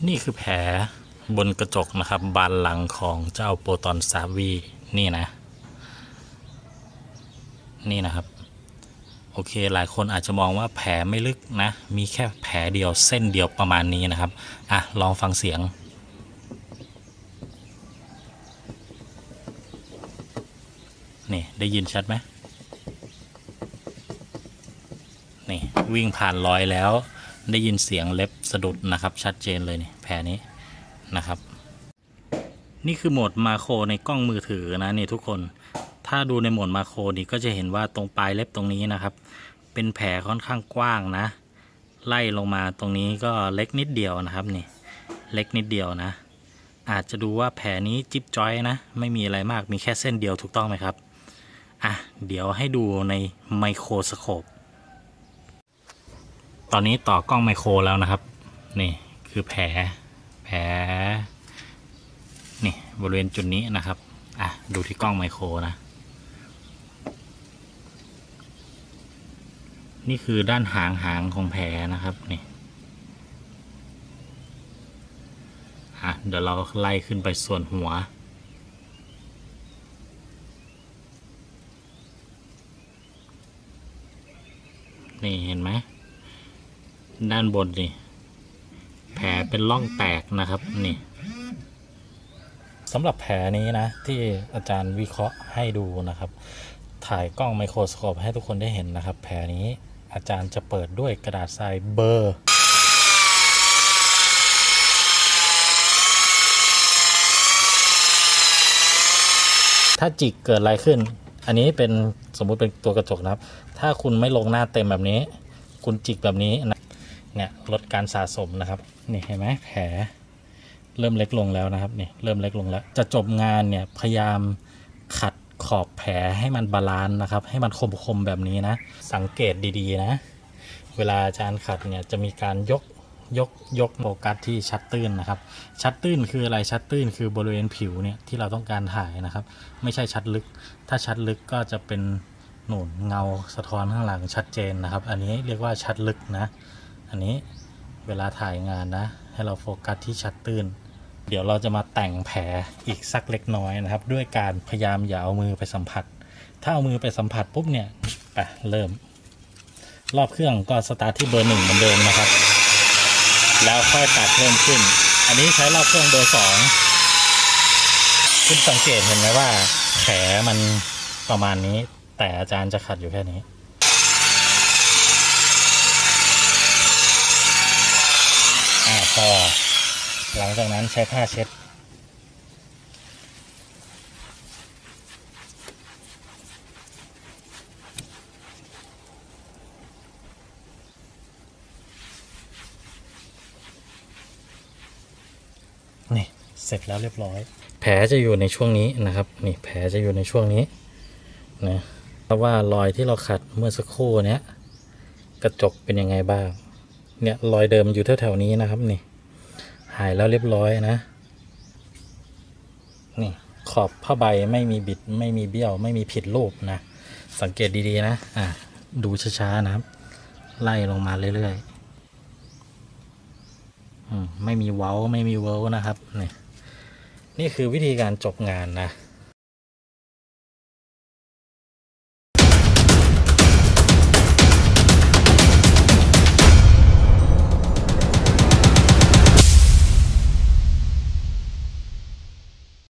นี่คือแผลบนกระจกนะครับบานหลังของเจ้าโปรตอนซาวีนี่นะครับโอเคหลายคนอาจจะมองว่าแผลไม่ลึกนะมีแค่แผลเดียวเส้นเดียวประมาณนี้นะครับลองฟังเสียงนี่ได้ยินชัดไหมนี่วิ่งผ่านรอยแล้วได้ยินเสียงเล็บสะดุดนะครับชัดเจนเลยนี่แผลนี้นะครับนี่คือโหมดมาโครในกล้องมือถือนะนี่ทุกคนถ้าดูในโหมดมาโครนี่ก็จะเห็นว่าตรงปลายเล็บตรงนี้นะครับเป็นแผลค่อนข้างกว้างนะไล่ลงมาตรงนี้ก็เล็กนิดเดียวนะครับนี่เล็กนิดเดียวนะอาจจะดูว่าแผลนี้จิ๊บจ้อยนะไม่มีอะไรมากมีแค่เส้นเดียวถูกต้องไหมครับเดี๋ยวให้ดูในไมโครสโคปตอนนี้ต่อกล้องไมโครแล้วนะครับนี่คือแผลนี่บริเวณจุดนี้นะครับดูที่กล้องไมโครนะนี่คือด้านหางของแผลนะครับนี่เดี๋ยวเราไล่ขึ้นไปส่วนหัวนี่เห็นไหมด้านบนนี่แผลเป็นร่องแตกนะครับนี่สำหรับแผลนี้นะที่อาจารย์วิเคราะห์ให้ดูนะครับถ่ายกล้องไมโครสโคปให้ทุกคนได้เห็นนะครับแผลนี้อาจารย์จะเปิดด้วยกระดาษทรายเบอร์ถ้าจิกเกิดอะไรขึ้นอันนี้เป็นสมมุติเป็นตัวกระจกนะครับถ้าคุณไม่ลงหน้าเต็มแบบนี้คุณจิกแบบนี้นะเนี่ยลดการสะสมนะครับนี่เห็นไหมแผลเริ่มเล็กลงแล้วนะครับนี่เริ่มเล็กลงแล้วจะจบงานเนี่ยพยายามขัดขอบแผลให้มันบาลานซ์นะครับให้มันคมแบบนี้นะสังเกตดีๆนะเวลาอาจารย์ขัดเนี่ยจะมีการยกโฟกัสที่ชัดตื้นนะครับชัดตื้นคืออะไรชัดตื้นคือบริเวณผิวเนี่ยที่เราต้องการถ่ายนะครับไม่ใช่ชัดลึกถ้าชัดลึกก็จะเป็นหนุนเงาสะท้อนข้างหลังชัดเจนนะครับอันนี้เรียกว่าชัดลึกนะอันนี้เวลาถ่ายงานนะให้เราโฟกัสที่ชัดตื้นเดี๋ยวเราจะมาแต่งแผลอีกสักเล็กน้อยนะครับด้วยการพยายามอย่าเอามือไปสัมผัสถ้าเอามือไปสัมผัสปุ๊บเนี่ยเริ่มรอบเครื่องก็สตาร์ทที่เบอร์ 1เหมือนเดิมนะครับแล้วค่อยตัดเพิ่มขึ้นอันนี้ใช้รอบเครื่องเบอร์ 2คุณสังเกตเห็นไหมว่าแผลมันประมาณนี้แต่อาจารย์จะขัดอยู่แค่นี้พอหลังจากนั้นใช้ผ้าเช็ดนี่เสร็จแล้วเรียบร้อยแผลจะอยู่ในช่วงนี้นะครับนี่แผลจะอยู่ในช่วงนี้นะเพราะว่ารอยที่เราขัดเมื่อสักครู่เนี้ยกระจกเป็นยังไงบ้างเนี่ยรอยเดิมอยู่แถวๆนี้นะครับนี่หายแล้วเรียบร้อยนะนี่ขอบผ้าใบไม่มีบิดไม่มีเบี้ยวไม่มีผิดรูปนะสังเกตดีๆนะดูช้าๆนะครับไล่ลงมาเรื่อยๆไม่มีเว้าไม่มีเว้านะครับนี่คือวิธีการจบงานนะ